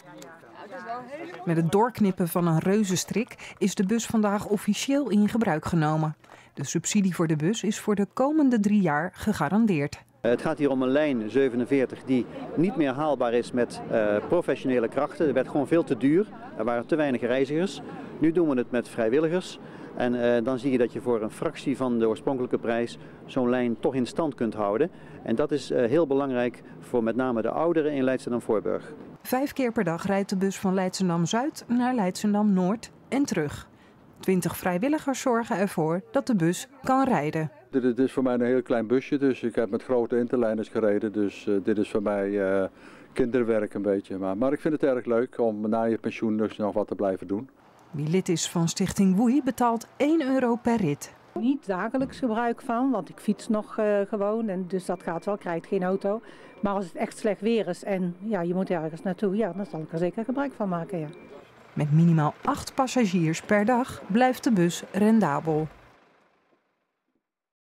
Met het doorknippen van een reuzenstrik is de bus vandaag officieel in gebruik genomen. De subsidie voor de bus is voor de komende 3 jaar gegarandeerd. Het gaat hier om een lijn 47 die niet meer haalbaar is met professionele krachten. Er werd gewoon veel te duur. Er waren te weinig reizigers. Nu doen we het met vrijwilligers. En dan zie je dat je voor een fractie van de oorspronkelijke prijs zo'n lijn toch in stand kunt houden. En dat is heel belangrijk voor met name de ouderen in Leidschendam-Voorburg. 5 keer per dag rijdt de bus van Leidschendam-Zuid naar Leidschendam-Noord en terug. 20 vrijwilligers zorgen ervoor dat de bus kan rijden. Dit is voor mij een heel klein busje, dus ik heb met grote interliners gereden. Dus dit is voor mij kinderwerk een beetje. Maar ik vind het erg leuk om na je pensioen dus nog wat te blijven doen. Wie lid is van Stichting Woei betaalt €1 per rit. Niet dagelijks gebruik van, want ik fiets nog gewoon en dus dat gaat wel, ik rijd geen auto. Maar als het echt slecht weer is en ja, je moet ergens naartoe, ja, dan zal ik er zeker gebruik van maken. Ja. Met minimaal 8 passagiers per dag blijft de bus rendabel.